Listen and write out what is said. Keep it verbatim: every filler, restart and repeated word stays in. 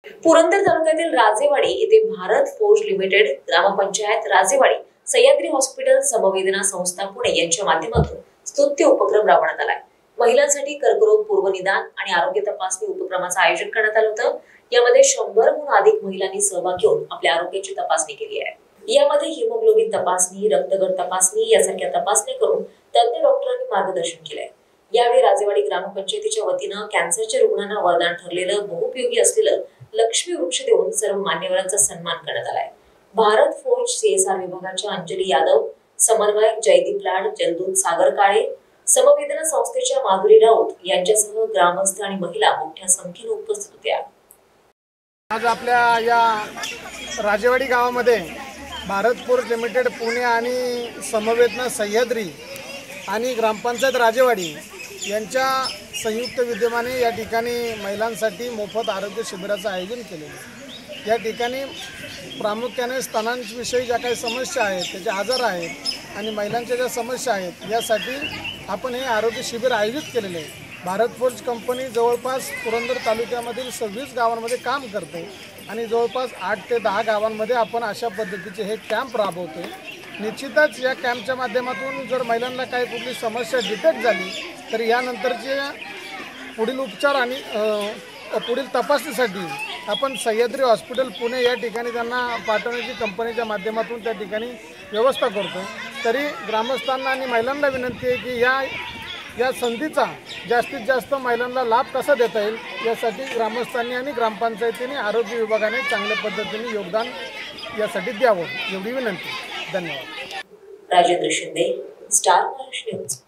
पुरंदर तालुक्यातील राजेवाडी येथे Bharat Forge Limited, ग्रामपंचायत राजेवाडी, सह्याद्री हॉस्पिटल, समवेदना संस्था पुणे यांच्या माध्यमातून स्तुत्य उपक्रम राबवण्यात आलाय। महिलांसाठी कर्करोग पूर्वनिदान आणि आरोग्य तपासणी उपक्रमाचं आयोजन करण्यात आलं होतं। यामध्ये शंभरहून अधिक महिलांनी सहभाग घेऊन आपल्या आरोग्याची तपासणी केली आहे। यामध्ये हिमोग्लोबिन तपासणी, रक्तगट तपासणी यासारख्या तपासण्या करून तज्ञ डॉक्टरांनी मार्गदर्शन केलंय। यावेळी राजेवाडी ग्रामपंचायतीच्या वतीनं कॅन्सरच्या रुग्णांना वरदान ठरलेलं बहुपयोगी असलेलं लक्ष्मी वृक्ष देऊन सर्व मान्यवरांचा सन्मान करण्यात आलाय। भारत फोर्ज सीएसआर विभागाच्या अंजली यादव, समन्वयक जयदीप लाड, जलदूत सागर काळे, समवेदना संस्थेच्या माधुरी राऊत यांच्यासह ग्रामस्थ आणि महिला मोठ्या संख्येने उपस्थित होत्या। आज आपल्या या राजेवाडी गावामध्ये भारत फोर्ज लिमिटेड पुणे आणि समवेदना सह्याद्री आणि ग्रामपंचायत राजेवाडी यांच्या संयुक्त विद्यमाने या ठिकाणी महिलांसाठी मोफत आरोग्य शिबिराचं आयोजन केलेलं आहे। या ठिकाणी प्रामुख्याने स्तनांविषयी ज्या काही समस्या आहेत, त्याचे आजार आहेत आणि महिलांच्या ज्या समस्या आहेत यासाठी आपण हे आरोग्य शिबिर आयोजित केलेले आहे। भारत फोर्ज कंपनी जवळपास पुरंदर तालुक्यामधील सव्वीस गावांमध्ये काम करते आणि जवळपास आठ ते दहा गावांमध्ये आपण अशा पद्धतीचे हे कॅम्प राबवतो। निश्चितच या कॅम्पच्या माध्यमातून जर महिलांना काही कुठली समस्या डिटेक्ट झाली तर यानंतरचे पुढील उपचार आणि पुढील तपासणीसाठी आपण सह्याद्री हॉस्पिटल पुणे या ठिकाणी त्यांना पाठवण्याची कंपनीच्या माध्यमातून त्या ठिकाणी व्यवस्था करतो। तरी ग्रामस्थांना आणि महिलांना विनंती आहे की या या संधीचा जास्तीत जास्त महिलांना लाभ कसा देता येईल यासाठी ग्रामस्थांनी आणि ग्रामपंचायतीने आरोग्य विभागाने चांगल्या पद्धतीने योगदान यासाठी द्यावं एवढी विनंती। धन्यवाद। Rajendra Shinde, Star Maharashtra news.